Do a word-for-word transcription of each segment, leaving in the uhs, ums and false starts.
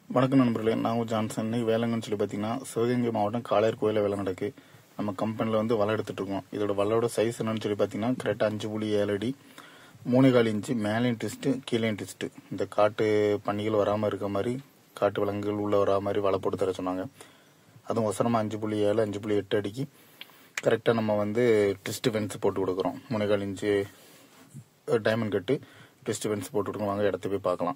வணக்கம் நண்பர்களே, நான் ஜான்சன். இன்னைக்கு வேலைங்கன்னு சொல்லி பார்த்தீங்கன்னா சிவகங்கை மாவட்டம் காளையார் கோயிலில் வேலை நடக்கு. நம்ம கம்பெனியில் வந்து வலை எடுத்துட்டு இருக்கோம். இதோட வலையோட சைஸ் என்னன்னு சொல்லி பார்த்தீங்கன்னா கரெக்டாக அஞ்சு புள்ளி ஏழு அடி மூணு கால் இன்ச்சு மேலேயும் ட்விஸ்ட்டு கீழேயும் ட்விஸ்ட்டு. இந்த காட்டு பண்டிகள் வராமல் இருக்க மாதிரி, காட்டு விலங்குகள் உள்ளே வரா மாதிரி வலை போட்டு தர சொன்னாங்க. அதுவும் ஒசரமாக அஞ்சு புள்ளி ஏழு அஞ்சு புள்ளி எட்டு அடிக்கு கரெக்டாக நம்ம வந்து ட்விஸ்ட்டு ஃபென்ஸ் போட்டு கொடுக்குறோம். மூணு கால் inch diamond cut twist fence போட்டு கொடுக்குறோம். வாங்க இடத்த போய் பார்க்கலாம்.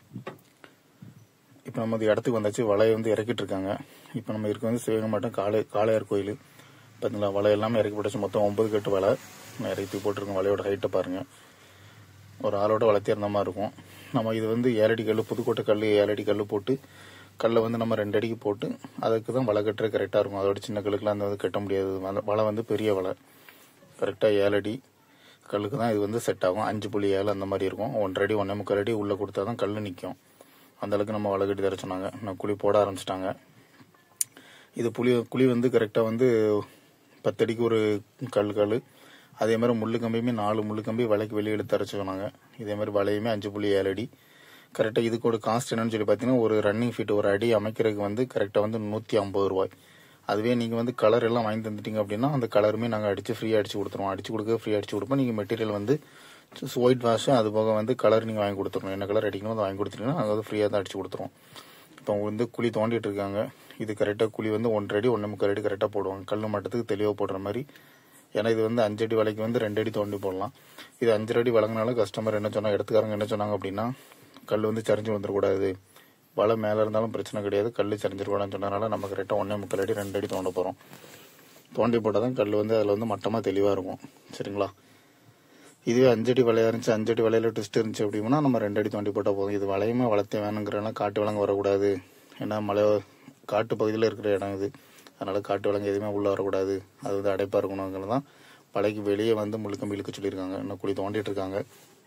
இப்போ நம்ம இந்த இடத்துக்கு வந்தாச்சு. வலையை வந்து இறக்கிட்டு இருக்காங்க. இப்போ நம்ம இருக்க வந்து சிவகங்கை மாவட்டம் காளை காளையார் கோயில். பார்த்தீங்களா, வலை எல்லாமே இறக்கி போட்டாச்சு. மொத்தம் ஒன்பது கட்டு வலை இறக்கி போட்டிருக்கோம். வலையோட ஹைட்டை பாருங்கள். ஒரு ஆளோட வளர்த்தி இருந்த மாதிரி இருக்கும். நம்ம இது வந்து ஏழடி கல், புதுக்கோட்டை கல் ஏழடி கல் போட்டு கல்லை வந்து நம்ம ரெண்டு அடிக்கு போட்டு அதுக்கு தான் வலை கட்டுற கரெக்டாக இருக்கும். அதோட சின்ன கல்லுக்குலாம் அந்த கட்ட முடியாது. வலை வந்து பெரிய வலை, கரெக்டாக ஏழடி கல்லுக்கு தான் இது வந்து செட் ஆகும். அஞ்சு புள்ளி ஏழு அந்த மாதிரி இருக்கும். ஒன்றரை அடி ஒன்றே முக்கால் அடி உள்ளே கொடுத்தா தான் கல் நிற்கும். அந்தளவுக்கு நம்ம வலை கட்டி தர சொன்னாங்க. நான் குழி போட ஆரம்பிச்சிட்டாங்க. இது புளி குழி வந்து கரெக்டாக வந்து பத்தடிக்கு ஒரு கல் கல் அதே மாதிரி முள்ளு கம்பியுமே நாலு முள்ளு கம்பி வலைக்கு வெளியே எடுத்து தர சொன்னாங்க. இதே மாதிரி வலையுமே அஞ்சு புள்ளி ஏழு அடி. கரெக்டாக இதுக்கோட காஸ்ட் என்னன்னு சொல்லி பார்த்தீங்கன்னா ஒரு ரன்னிங் ஃபீட் ஒரு அடி அமைக்கிறதுக்கு வந்து கரெக்டாக வந்து நூற்றி ஐம்பது ரூபாய். அதுவே நீங்கள் வந்து கலர் எல்லாம் வாங்கி தந்துட்டீங்க அப்படின்னா அந்த கலருமே நாங்கள் அடித்து ஃப்ரீயாக அடிச்சு கொடுத்துருவோம். அடிச்சு கொடுக்க ஃப்ரீயாக அடிச்சு கொடுப்போம். நீங்கள் மெட்டீரியல் வந்து ஒயிட் வாஷ் அது போக வந்து கலர் நீங்கள் வாங்கி கொடுத்துருணும். என்ன கலர் அடிக்கணும் அதை வாங்கி கொடுத்துட்டீங்கன்னா நாங்கள் வந்து ஃப்ரீயாக தான் அடிச்சு கொடுத்துருவோம். இப்போ அவங்க வந்து குழி தோண்டிட்டு இருக்காங்க. இது கரெக்டாக குழி வந்து ஒன்றரை அடி ஒன்றே முக்கால் அடி கரெக்டாக போடுவாங்க. கல் மட்டத்துக்கு தெளிவாக போடுற மாதிரி. ஏன்னா இது வந்து அஞ்சு அடி வலைக்கு வந்து ரெண்டு அடி தோண்டி போடலாம். இது அஞ்சரை அடி வழங்கினாலும் கஸ்டமர் என்ன சொன்னாங்க, இடத்துக்காரங்க என்ன சொன்னாங்க அப்படின்னா கல் வந்து சரிஞ்சு வந்துடக்கூடாது, வலை மேலே இருந்தாலும் பிரச்சனை கிடையாது, கல் சரிஞ்சிடக்கூடாதுன்னு சொன்னதுனால நம்ம கரெக்டாக ஒன்றே முக்கால் அடி ரெண்டு அடி தோண்ட போகிறோம். தோண்டி போட்டால் தான் கல் வந்து அதில் வந்து மட்டமாக தெளிவாக இருக்கும். சரிங்களா? இதுவே அஞ்சடி வலையா இருந்துச்சு, அஞ்சடி வலையில ட்விஸ்ட் இருந்துச்சு அப்படின்னா நம்ம ரெண்டு அடி தோண்டி போட்டால் போதும். இது வலையுமே வளர்த்தே வேணுங்கிறனால காட்டு விலங்கு வரக்கூடாது. ஏன்னா மலை காட்டு பகுதியில் இருக்கிற இடம் இது. அதனால காட்டு விலங்கு எதுவுமே உள்ளே வரக்கூடாது, அது வந்து அடைப்பாக இருக்கணுங்கிறது தான் வலைக்கு வெளியே வந்து முழுக்கம்பி இழுக்க சொல்லியிருக்காங்க. இன்னும் குழி தோண்டிட்டு இருக்காங்க.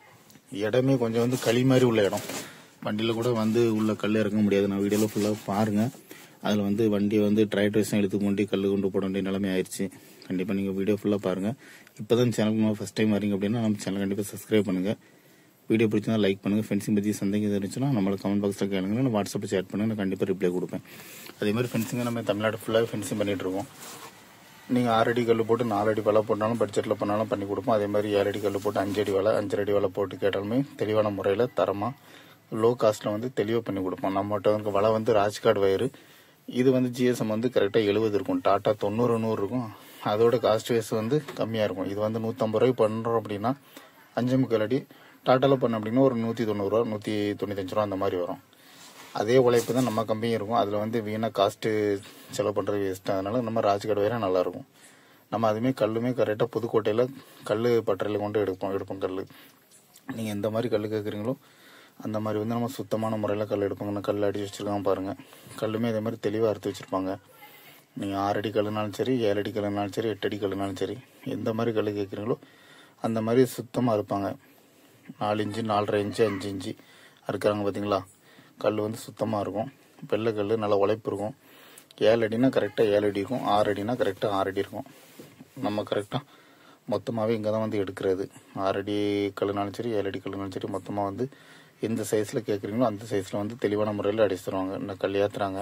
இடமே கொஞ்சம் வந்து களி மாதிரி உள்ள இடம். வண்டியில் கூட வந்து உள்ள கல் இறக்க முடியாது. நான் வீடியோவில் ஃபுல்லாக பாருங்கள். அதில் வந்து வண்டியை வந்து டிராக்டர்ஸ் தான் எடுத்து கொண்டு கல் கொண்டு போட வேண்டிய நிலைமை ஆயிடுச்சு. கண்டிப்பாக நீங்கள் வீடியோ ஃபுல்லாக பாருங்கள். இப்போ தான் சேனலுக்கு நம்ம ஃபஸ்ட் டைம் வரீங்க அப்படின்னா நம்ம சேனல் கண்டிப்பாக சப்ஸ்கிரைப் பண்ணுங்கள். வீடியோ பிடிச்சிருந்தா லைக் பண்ணுங்கள். ஃபென்சிங் பற்றி சந்தேகம் இருந்துச்சுன்னா நம்மளுக்கு கமெண்ட் பாக்ஸில் கேளுங்க. நான் வாட்ஸ்அப்பில் சேட் பண்ணுங்கள். நான் கண்டிப்பாக ரிப்ளை கொடுப்பேன். அதே மாதிரி ஃபென்சிங்கை நம்ம தமிழ்நாடு ஃபுல்லாக ஃபென்சிங் பண்ணிகிட்டு இருக்கோம். நீங்கள் ஆறு அடி கல் போட்டு நாலு அடி வலை போட்டாலும் பட்ஜெட்டில் பண்ணாலும் பண்ணி கொடுப்போம். அதே மாதிரி ஏழு அடி கல் போட்டு அஞ்சு அடி வலை அஞ்சரை அடி வலை போட்டு கேட்டாலுமே தெளிவான முறையில் தரமாக லோ காஸ்ட்டில் வந்து தெளிவாக பண்ணி கொடுப்போம். நம்மகிட்ட வந்து வலை வந்து ராஜ்காட் வயரு. இது வந்து ஜிஎஸ்எம் வந்து கரெக்டாக எழுபது இருக்கும். டாட்டா தொண்ணூறு நூறு இருக்கும். அதோட காஸ்ட் வைஸ் வந்து கம்மியாக இருக்கும். இது வந்து நூற்றம்பது ரூபாய்க்கு பண்ணுறோம் அப்படின்னா அஞ்சு முக்கால் அடி. டாட்டாவில் பண்ண அப்படின்னா ஒரு நூற்றி தொண்ணூறுரூவா நூற்றி தொண்ணூத்தஞ்சு ரூபா அந்த மாதிரி வரும். அதே உழைப்பு தான் நம்ம கம்பெனி இருக்கும். அதில் வந்து வீணாக காஸ்ட்டு செலவு பண்ணுறது வேஸ்ட்டு. அதனால நம்ம ராஜ்காட் வயரே நல்லாயிருக்கும். நம்ம அதுவுமே கல்லுமே கரெக்டாக புதுக்கோட்டையில் கல் பட்டறையில் கொண்டு எடுப்போம் எடுப்போம் கல். நீங்கள் எந்த மாதிரி கல் கேட்குறீங்களோ அந்த மாதிரி வந்து நம்ம சுத்தமான முறையில் கல் எடுப்போங்க. கல் அடிச்சு வச்சுருக்காங்க பாருங்கள். கல்லுமே இதே மாதிரி தெளிவாக அறுத்து வச்சுருப்பாங்க. நீங்கள் ஆறு அடி கல்லுனாலும் சரி, ஏழு அடி கல்லுனாலும் சரி, எட்டு அடி கல்லுனாலும் சரி, எந்த மாதிரி கல் கேட்குறீங்களோ அந்த மாதிரி சுத்தமாக இருப்பாங்க. நாலு இன்ச்சு நாலரை இன்ச்சு அஞ்சு இன்ச்சு அறுக்கிறாங்க பார்த்தீங்களா. கல் வந்து சுத்தமாக இருக்கும். வெள்ளை கல் நல்லா உழைப்பு இருக்கும். ஏழு அடினா கரெக்டாக ஏழு அடி இருக்கும். ஆறு அடினா கரெக்டாக ஆறு அடி இருக்கும். நம்ம கரெக்டாக மொத்தமாகவே இங்கே தான் வந்து எடுக்கிறது. ஆறு அடி கல்லுனாலும் சரி, ஏழு அடி கல்லுனாலும் சரி, மொத்தமாக வந்து எந்த சைஸில் கேட்குறீங்களோ அந்த சைஸில் வந்து தெளிவான முறையில் அடிச்சு தருவாங்க. இந்த கல் ஏற்றுறாங்க.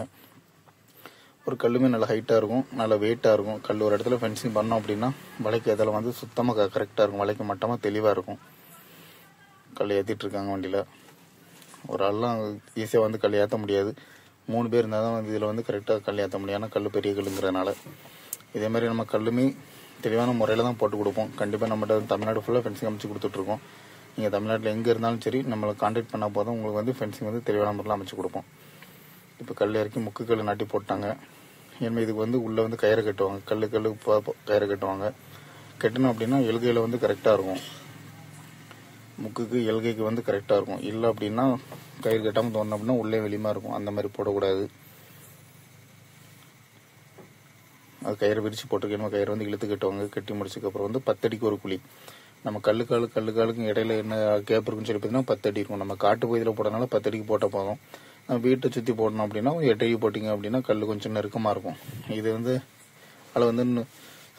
ஒரு கல்லுமே நல்லா ஹைட்டாக இருக்கும், நல்லா வெயிட்டாக இருக்கும். கல் ஒரு இடத்துல ஃபென்சிங் பண்ணோம் அப்படின்னா வலைக்கு அதில் வந்து சுத்தமாக கரெக்டாக இருக்கும். வலைக்கு மட்டமாக தெளிவாக இருக்கும். கல் ஏற்றிட்டு இருக்காங்க வண்டியில். ஒரு ஆள்லாம் ஈஸியாக வந்து கல் ஏற்ற முடியாது. மூணு பேர் இருந்தால் தான் வந்து இதில் வந்து கரெக்டாக கல் ஏற்ற முடியும். ஏன்னா கல் பெரிய கல்லுங்கிறதுனால. இதே மாதிரி நம்ம கல்லுமே தெளிவான முறையில் தான் போட்டு கொடுப்போம். கண்டிப்பாக நம்மகிட்ட வந்து தமிழ்நாடு ஃபுல்லாக ஃபென்சிங் அமைச்சு கொடுத்துட்ருக்கோம். நீங்கள் தமிழ்நாட்டில் எங்கே இருந்தாலும் சரி நம்மளை கான்டாக்ட் பண்ணால் போதும், உங்களுக்கு வந்து ஃபென்சிங் வந்து தெளிவான முறையில் அமைச்சு கொடுப்போம். இப்போ கல் இறக்கி முக்கு கல் நாட்டி போட்டாங்க. ஏன்னா இதுக்கு வந்து உள்ளே வந்து கயிறை கட்டுவாங்க. கல் கல் கயிறை கட்டுவாங்க. கட்டணும் அப்படின்னா எல்கையில் வந்து கரெக்டாக இருக்கும். முக்குக்கு எல்கைக்கு வந்து கரெக்டாக இருக்கும். இல்லை அப்படின்னா கயிறு கட்டாமல் தோணும் அப்படின்னா உள்ளே வெளியுமா இருக்கும். அந்த மாதிரி போடக்கூடாது. அது கயிறை விரித்து போட்டிருக்கணும். கயிறு வந்து இழுத்து கட்டுவாங்க. கட்டி முடிச்சதுக்கப்புறம் வந்து பத்தடிக்கு ஒரு குழி. நம்ம கல்லுக்காலு கல்லுக்காலுக்கும் இடையில என்ன கேப் இருக்குன்னு சொல்லி பார்த்தீங்கன்னா பத்து அடி இருக்கும். நம்ம காட்டு பகுதியில் போட்டனால பத்து அடிக்கு போட்டால் போதும். நம்ம வீட்டை சுற்றி போடணும் அப்படின்னா எட்டு அடி போட்டிங்க அப்படின்னா கல் கொஞ்சம் நெருக்கமாக இருக்கும். இது வந்து அதில் வந்து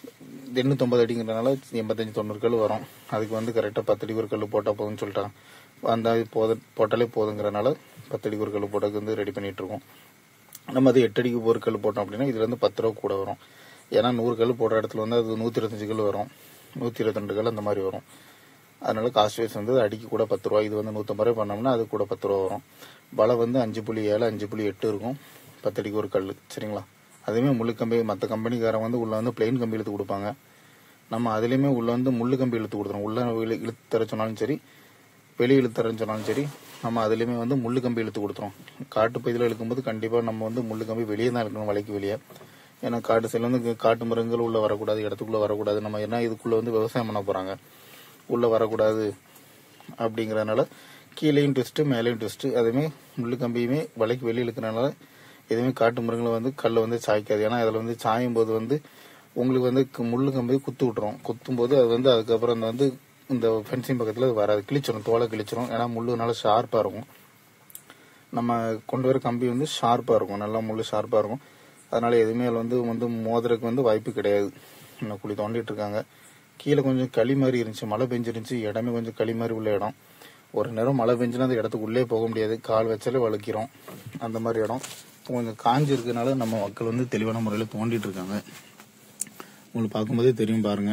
எண்ணூற்றம்பது அடிங்கிறதுனால எண்பத்தஞ்சு தொண்ணூறு கல் வரும். அதுக்கு வந்து கரெக்டாக பத்து அடி ஒரு கல் போட்டால் போதும்னு சொல்லிட்டாங்க. அந்த போத போட்டாலே போதுங்கிறனால பத்து அடிக்கு ஒரு கல் போட்டதுக்கு வந்து ரெடி பண்ணிட்டு இருக்கோம். நம்ம அது எட்டு அடிக்கு ஒரு கல் போட்டோம் அப்படின்னா இதுல இருந்து பத்து ரூபா கூட வரும். ஏன்னா நூறு கல் போடுற இடத்துல வந்து அது நூத்தி இருபத்தஞ்சு கல் வரும், நூத்தி இருபத்தி ரெண்டு கல் அந்த மாதிரி வரும். அதனால காஸ்ட் வைஸ் வந்து அடிக்கு கூட பத்து ரூபா. இது வந்து நூற்றம்பது ரூபாய் பண்ணோம்னா அது கூட பத்து ரூபா வரும். வலை வந்து அஞ்சு புள்ளி ஏழு அஞ்சு புள்ளி எட்டு இருக்கும் பத்து அடிக்கு ஒரு கல். சரிங்களா? அதுவுமே முள்ளு கம்பி மற்ற கம்பெனிக்காரன் வந்து உள்ள வந்து பிளெயின் கம்பி இழுத்து கொடுப்பாங்க. நம்ம அதுலேயுமே உள்ள வந்து முள்ளு கம்பி இழுத்து கொடுத்துரும். உள்ள இழுத்து தர சொன்னாலும் சரி, வெளியே இழுத்து தரன்னு சொன்னாலும் சரி, நம்ம அதுலேயுமே வந்து முள்ளு கம்பி இழுத்து கொடுத்துரும். காட்டு பகுதியில் இழுக்கும்போது கண்டிப்பாக நம்ம வந்து முள்ளு கம்பி வெளியே தான் இழுக்கணும், வலைக்கு வெளியே. ஏன்னா காட்டு சைடில் வந்து காட்டு மரங்கள் உள்ள வரக்கூடாது, இடத்துக்குள்ள வரக்கூடாது. நம்ம ஏன்னா இதுக்குள்ள வந்து விவசாயம் பண்ண போறாங்க, உள்ள வரக்கூடாது அப்படிங்கறதுனால கீழேயும் ட்விஸ்ட் மேலேயும் ட்விஸ்ட். அதுவுமே முள்ளு கம்பியுமே வலைக்கு வெளியே இழுக்கிறனால எதுவுமே காட்டு மரங்களை வந்து கல்லை வந்து சாய்க்காது. ஏன்னா அதில் வந்து சாயும் போது வந்து உங்களுக்கு வந்து முள்ளு கம்பி குத்து விட்டுரும். குத்தும் போது அது வந்து அதுக்கப்புறம் அந்த வந்து இந்த ஃபென்சிங் பக்கத்தில் அது வராது, கிழிச்சிடும், தோலை கிழிச்சிடும். ஏன்னா முள்ளுனால ஷார்ப்பாக இருக்கும். நம்ம கொண்டு வர கம்பி வந்து ஷார்ப்பாக இருக்கும், நல்லா முள்ளு ஷார்ப்பாக இருக்கும். அதனால எதுவுமே அதில் வந்து வந்து மோதிரக்கு வந்து வாய்ப்பு கிடையாது. இன்னும் குழி தோண்டிட்டு இருக்காங்க. கீழே கொஞ்சம் களி மாதிரி இருந்துச்சு, மழை பெஞ்சிருந்துச்சு, இடமே கொஞ்சம் களி மாதிரி உள்ள இடம். ஒரு நேரம் மழை பெஞ்சுன்னா அந்த இடத்துக்கு உள்ளே போக முடியாது, கால் வச்சாலே வழுக்கிறோம். அந்த மாதிரி இடம் கொஞ்சம் காஞ்சி இருக்கனால நம்ம மக்கள் வந்து தெளிவான முறையில் தோண்டிட்டு இருக்காங்க. உங்களுக்கு பார்க்கும்போதே தெரியும் பாருங்க.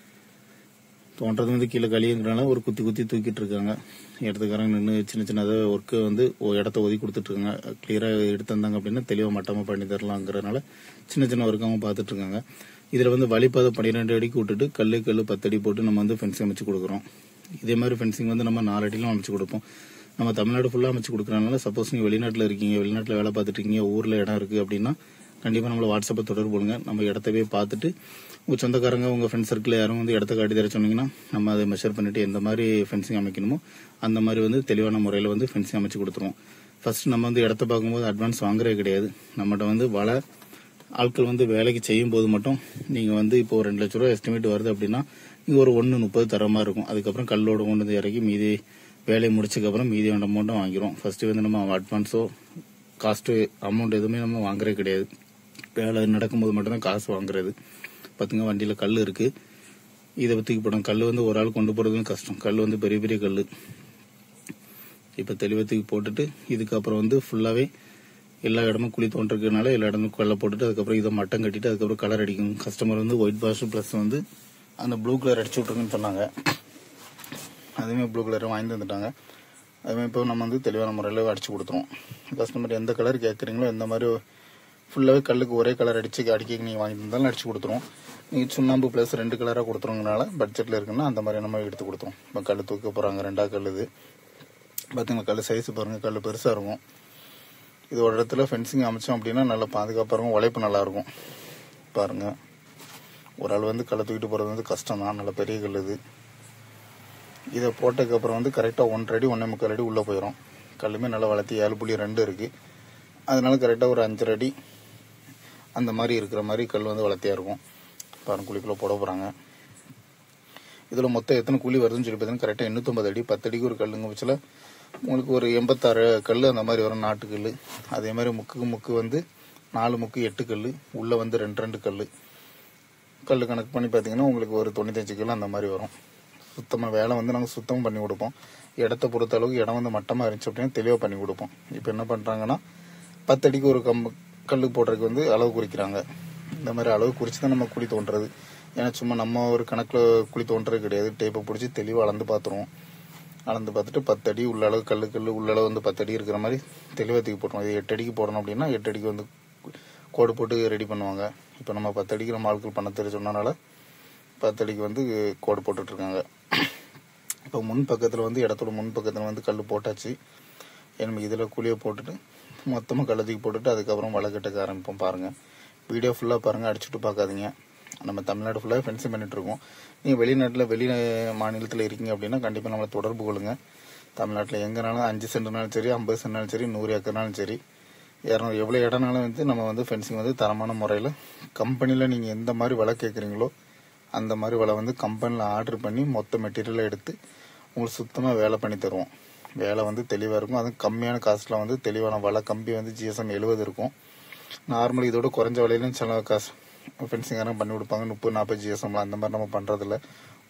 தோன்றது வந்து கீழே களிங்கிறனால ஒரு குத்தி குத்தி தூக்கிட்டு இருக்காங்க. இடத்துக்காரங்க நின்று சின்ன சின்னதாக ஒர்க்கு வந்து இடத்த ஒதுக்கி கொடுத்துட்டு இருக்காங்க. கிளியராக எடுத்து வந்தாங்க அப்படின்னா தெளிவாக மட்டமாக பண்ணி தரலாங்கிறதுனால சின்ன சின்ன ஒர்க் அவங்க பார்த்துட்டு இருக்காங்க. இதில் வந்து வழிபாதை பன்னிரெண்டு அடிக்கு விட்டுட்டு கல்லு கல்லு பத்து அடி போட்டு நம்ம வந்து ஃபென்சிங் அமைச்சு கொடுக்குறோம். இதே மாதிரி ஃபென்சிங் வந்து நம்ம நாலு அடியிலும் அமைச்சு கொடுப்போம். நம்ம தமிழ்நாடு ஃபுல்லாக அமைச்சு கொடுக்குறதுனால சப்போஸ் நீங்கள் வெளிநாட்டில் இருக்கீங்க, வெளிநாட்டில் வேலை பார்த்துட்டு இருக்கீங்க, ஊரில் இடம் இருக்குது அப்படின்னா கண்டிப்பாக நம்மளை வாட்ஸ்அப்பை தொடர்பு கொள்ளுங்க. நம்ம இடத்தவே பார்த்துட்டு உங்கள் சொந்தக்காரங்க உங்கள் ஃப்ரெண்ட்ஸ் சர்க்கிள் யாரும் வந்து இடத்த காட்டி தர சொன்னீங்கன்னா நம்ம அதை மெஷர் பண்ணிட்டு எந்த மாதிரி ஃபென்சிங் அமைக்கணுமோ அந்த மாதிரி வந்து தெளிவான முறையில் வந்து ஃபென்சிங் அமைச்சு கொடுத்துருவோம். ஃபர்ஸ்ட் நம்ம வந்து இடத்த பார்க்கும்போது அட்வான்ஸ் வாங்குறதே கிடையாது. நம்மகிட்ட வந்து வலை ஆட்கள் வந்து வேலைக்கு செய்யும் போது மட்டும் நீங்கள் வந்து இப்போ ஒரு ரெண்டு லட்ச ரூபா எஸ்டிமேட் வருது அப்படின்னா நீங்கள் ஒரு ஒன்று முப்பது தர மாதிரி இருக்கும். அதுக்கப்புறம் கல்லோடு கொண்டு வந்து இறக்கி மீதி வேலையை முடிச்சதுக்கப்புறம் மீதி அமௌண்ட்டும் வாங்கிடும். ஃபர்ஸ்ட் வந்து நம்ம அட்வான்ஸோ காஸ்ட்டு அமௌண்ட் எதுவுமே நம்ம வாங்குறதே கிடையாது. வேலை நடக்கும்போது மட்டும்தான் காசு வாங்குறது. பார்த்துங்க, வண்டியில் கல் இருக்கு, இதை பற்றி போடும். கல் வந்து ஒரு ஆள் கொண்டு போகிறதும் கஷ்டம். கல் வந்து பெரிய பெரிய கல். இப்போ தெளிவத்துக்கு போட்டுட்டு இதுக்கப்புறம் வந்து ஃபுல்லாகவே எல்லா இடமும் குழி தோன்றதுனால எல்லா இடமும் கல்லை போட்டுட்டு அதுக்கப்புறம் இதை மட்டம் கட்டிட்டு அதுக்கப்புறம் கலர் அடிக்கும். கஸ்டமர் வந்து ஒயிட் வாஷ் ப்ளஸ் வந்து அந்த ப்ளூ கலர் அடிச்சு விட்ருக்குன்னு சொன்னாங்க. அதுவுமே ப்ளூ கலர் வாங்கி வந்துட்டாங்க. அதுமாதிரி இப்போ நம்ம வந்து தெளிவான முறையில் அடிச்சு கொடுத்துருவோம். கஸ்டமர் எந்த கலர் கேட்குறீங்களோ எந்த மாதிரி ஃபுல்லாகவே கல்லுக்கு ஒரே கலர் அடிச்சு அடிக்க நீங்கள் வாங்கி தந்தாலும் அடிச்சு கொடுத்துருவோம். நீங்கள் சுண்ணாம்பு ப்ளஸ் ரெண்டு கலராக கொடுத்துருங்கனால பட்ஜெட்டில் இருக்குன்னா அந்த மாதிரி நம்ம எடுத்து கொடுத்துருவோம். இப்போ கல் தூக்க போகிறாங்க, ரெண்டா கல் இது பார்த்தீங்களா. கல் சைஸ் பாருங்கள், கல் பெருசாக இருக்கும். இது ஒரு இடத்துல ஃபென்சிங் அமைச்சோம் அப்படின்னா நல்லா பாதுகாப்பாக இருக்கும், உழைப்பு நல்லாயிருக்கும். பாருங்கள், ஒரு ஆள் வந்து கல்லை தூக்கிட்டு போகிறது வந்து கஷ்டம் தான், நல்ல பெரிய கல் இது. இதை போட்டதுக்கப்புறம் வந்து கரெக்டாக ஒன்றரை அடி ஒன்றே முக்கால் அடி உள்ளே போயிடும். கல்லுமே நல்லா வளர்த்தி ஏழு புள்ளி ரெண்டு இருக்குது. அதனால கரெக்டாக ஒரு அஞ்சரை அடி அந்த மாதிரி இருக்கிற மாதிரி கல் வந்து வளர்த்தியாக இருக்கும். பாருங்க, குழிக்குள்ளே போட போகிறாங்க. இதில் மொத்தம் எத்தனை குழி வருதுன்னு சொல்லி பார்த்தீங்கன்னா கரெக்டாக எண்ணூற்றம்பது அடி. பத்து அடிக்கு ஒரு கல்லுங்க பட்சத்தில் உங்களுக்கு ஒரு எண்பத்தாறு கல் அந்த மாதிரி வரும், நாட்டு கல். அதே மாதிரி முக்குக்கு முக்கு வந்து நாலு முக்கு எட்டு கல், உள்ளே வந்து ரெண்டு ரெண்டு கல். கல் கணக்கு பண்ணி பார்த்தீங்கன்னா உங்களுக்கு ஒரு தொண்ணூத்தஞ்சு கல் அந்த மாதிரி வரும். சுத்தமாக வேலை வந்து நாங்கள் சுத்தமாக பண்ணி கொடுப்போம். இடத்த பொறுத்த அளவுக்கு இடம் வந்து மட்டமாக இருந்துச்சு அப்படின்னா தெளிவாக பண்ணி கொடுப்போம். இப்போ என்ன பண்ணுறாங்கன்னா பத்து அடிக்கு ஒரு கம்பு கல் போடுறதுக்கு வந்து அளவு குறிக்கிறாங்க. இந்த மாதிரி அளவு குறித்து தான் நம்ம குழி தோன்றது. ஏன்னா சும்மா நம்ம ஒரு கணக்கில் குழி தோன்றது கிடையாது. டேப்பை பிடிச்சி தெளிவாக அளந்து பார்த்துருவோம். அளந்து பார்த்துட்டு பத்து அடி உள்ள அளவு கல் கல் உள்ள அளவு வந்து பத்து அடி இருக்கிற மாதிரி தெளிவாக தூக்கி போட்டுருவோம். இது எட்டு அடிக்கு போடணும் அப்படின்னா எட்டு அடிக்கு வந்து கோடு போட்டு ரெடி பண்ணுவாங்க. இப்போ நம்ம பத்து அடிக்கு நம்ம ஆட்கள் பண்ண தெரிய சொன்னனால பத்து அடிக்கு வந்து கோடு போட்டுட்ருக்காங்க. இப்போ முன் பக்கத்தில் வந்து இடத்தோட முன் பக்கத்தில் வந்து கல் போட்டாச்சு. நம்ம இதில் குழியை போட்டுட்டு மொத்தமாக கள்ளத்துக்கு போட்டுட்டு அதுக்கப்புறம் வலை கட்டுக்க ஆரம்பிப்போம். பாருங்கள், வீடியோ ஃபுல்லாக பாருங்கள், அடிச்சுட்டு பார்க்காதீங்க. நம்ம தமிழ்நாடு ஃபுல்லாக ஃபென்சிங் பண்ணிகிட்ருக்கோம். நீங்கள் வெளிநாட்டில் வெளி மாநிலத்தில் இருக்கீங்க அப்படின்னா கண்டிப்பாக நம்மளை தொடர்பு கொள்ளுங்கள். தமிழ்நாட்டில் எங்கேனாலும் அஞ்சு சென்ட்னாலும் சரி, ஐம்பது சென்ட்னாலும் சரி, நூறு ஏக்கர்னாலும் சரி, இரநூறு எவ்வளோ இடம்னாலும் வந்து நம்ம வந்து ஃபென்சிங் வந்து தரமான முறையில் கம்பெனியில் நீங்கள் எந்த மாதிரி வலை கேட்குறீங்களோ அந்த மாதிரி வலை வந்து கம்பெனியில் ஆர்டர் பண்ணி மொத்த மெட்டீரியலை எடுத்து உங்களுக்கு சுத்தமாக வேலை பண்ணி தருவோம். வேலை வந்து தெளிவாக இருக்கும். அதுவும் கம்மியான காஸ்ட்டில் வந்து தெளிவான வலை கம்பி வந்து ஜிஎஸ்எம் எழுபது இருக்கும். நார்மலி இதோட குறைஞ்ச விலையிலும் சில காசு ஃபென்சிங்காரம் பண்ணி கொடுப்பாங்க. முப்பது நாற்பது ஜிஎஸ்எம்லாம் அந்த மாதிரி நம்ம பண்ணுறதில்ல.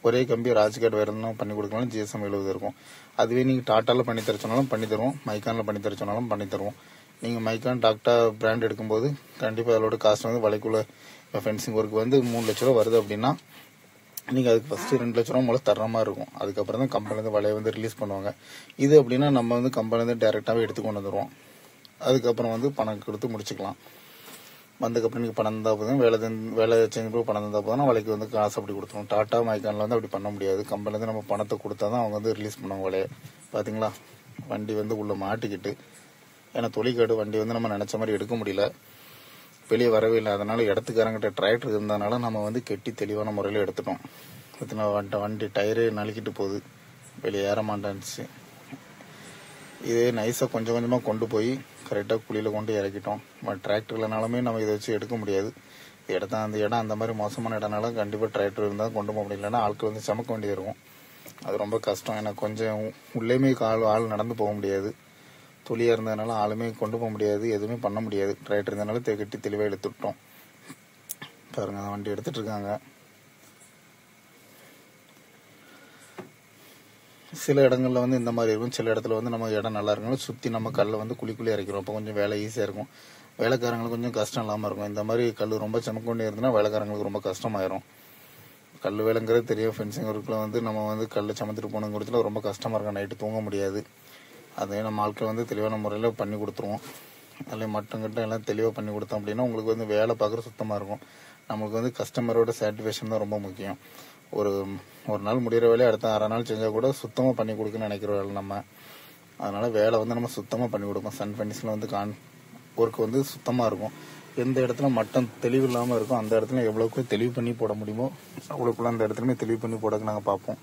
ஒரே கம்பி ராஜ்காட் வேற எதுவும் பண்ணி கொடுக்கலாம் ஜிஎஸ்எம் எழுபது இருக்கும். அதுவே நீங்கள் டாட்டாவில் பண்ணி தர சொன்னாலும் பண்ணி தருவோம், மைக்கானில் பண்ணி தர சொன்னாலும் பண்ணி தருவோம். நீங்கள் மைக்கான் டாக்டா பிராண்ட் எடுக்கும்போது கண்டிப்பாக அதோட காஸ்ட் வந்து வலைக்குள்ள இப்போ ஃபென்சிங் ஒர்க்கு வந்து மூணு லட்ச ரூபா வருது அப்படின்னா நீங்கள் அதுக்கு ஃபஸ்ட்டு ரெண்டு லட்ச ரூபா மூலம் தர்ற மாதிரி இருக்கும். அதுக்கப்புறம் தான் கம்பெனிலேருந்து வலையை வந்து ரிலீஸ் பண்ணுவாங்க. இது அப்படின்னா நம்ம வந்து கம்பெனிலேருந்து டேரெக்டாகவே எடுத்து கொண்டு வந்துடுவோம். அதுக்கப்புறம் வந்து பணம் கொடுத்து முடிச்சுக்கலாம். வந்ததுக்கப்புறம் நீங்கள் பணம் தந்தால் போதும், வேலை வேலை செஞ்சு பணம் தந்தால் போதும் வலைக்கு வந்து காசு அப்படி கொடுத்துருவோம். டாட்டா மைக்கானில் வந்து அப்படி பண்ண முடியாது. கம்பெனிலேருந்து நம்ம பணத்தை கொடுத்தா தான் அவங்க வந்து ரிலீஸ் பண்ணுவாங்க வலையை. பார்த்தீங்களா, வண்டி வந்து உள்ளே மாட்டிக்கிட்டு, ஏன்னா தொழிற்காடு வண்டி வந்து நம்ம நினச்ச மாதிரி எடுக்க முடியல, வெளியே வரவே இல்லை. அதனால இடத்துக்காரங்கிட்ட டிராக்டர் இருந்ததுனால நம்ம வந்து கெட்டி தெளிவான முறையில் எடுத்துட்டோம். பார்த்தீங்கன்னா வண்டி வண்டி டயரே நழுக்கிட்டு போகுது, வெளியே ஏற மாட்டேன்ச்சு. இதே நைஸாக கொஞ்சம் கொஞ்சமாக கொண்டு போய் கரெக்டாக குழியில் கொண்டு இறக்கிட்டோம். டிராக்டர் இல்லைனாலுமே நம்ம இதை வச்சு எடுக்க முடியாது. இடத்த அந்த இடம் அந்த மாதிரி மோசமான இடம்னால கண்டிப்பாக டிராக்டர் இருந்தால் கொண்டு போக முடியலன்னா ஆட்கள் வந்து சமக்க வேண்டியது இருக்கும். அது ரொம்ப கஷ்டம். ஏன்னா கொஞ்சம் உள்ளேயுமே ஆள் ஆள் நடந்து போக முடியாது. தொழியாக இருந்ததுனால ஆளுமே கொண்டு போக முடியாது, எதுவுமே பண்ண முடியாது. டிராக்டர் இருந்ததுனால கட்டி தெளிவாக எடுத்துட்டோம். பாருங்க, அந்த வண்டி எடுத்துட்டு இருக்காங்க. சில இடங்கள்ல வந்து இந்த மாதிரி இருக்கும், சில இடத்துல வந்து நம்ம இடம் நல்லா இருக்கணும் சுற்றி நம்ம கல்லை வந்து குழி குழி இறக்கிறோம். அப்போ கொஞ்சம் வேலை ஈஸியாக இருக்கும், வேலைக்காரங்களுக்கு கொஞ்சம் கஷ்டம் இல்லாமல் இருக்கும். இந்த மாதிரி கல் ரொம்ப சமக்க வேண்டிய இருந்ததுன்னா வேலைக்காரங்களுக்கு ரொம்ப கஷ்டமாயிரும். கல் வேலைங்கிறது தெரியும். ஃபென்சிங் ஒர்க்கில் வந்து நம்ம வந்து கல் சமத்துட்டு போனங்கிறதுல ரொம்ப கஷ்டமாக இருக்கும், நைட்டு தூங்க முடியாது. அதே நம்ம ஆட்கள் வந்து தெளிவான முறையில் பண்ணி கொடுத்துருவோம். அதில் மட்டும் கிட்ட எல்லாம் தெளிவாக பண்ணி கொடுத்தோம் அப்படின்னா உங்களுக்கு வந்து வேலை பார்க்குற சுத்தமாக இருக்கும். நம்மளுக்கு வந்து கஸ்டமரோட சாட்டிஸ்ஃபேக்ஷன் தான் ரொம்ப முக்கியம். ஒரு ஒரு நாள் முடிகிற வேலையை அடுத்த அரை நாள் செஞ்சால் கூட சுத்தமாக பண்ணி கொடுக்குன்னு நினைக்கிற வேலை நம்ம. அதனால வேலை வந்து நம்ம சுத்தமாக பண்ணி கொடுப்போம். சன் ஃபென்சிங்கில் வந்து கான் ஒர்க் வந்து சுத்தமாக இருக்கும். எந்த இடத்துல மட்டம் தெளிவு இல்லாமல் இருக்கும் அந்த இடத்துல எவ்வளோக்கு தெளிவு பண்ணி போட முடியுமோ அவ்வளோக்குள்ள அந்த இடத்துலையுமே தெளிவு பண்ணி போடக்கு நாங்கள் பார்ப்போம்.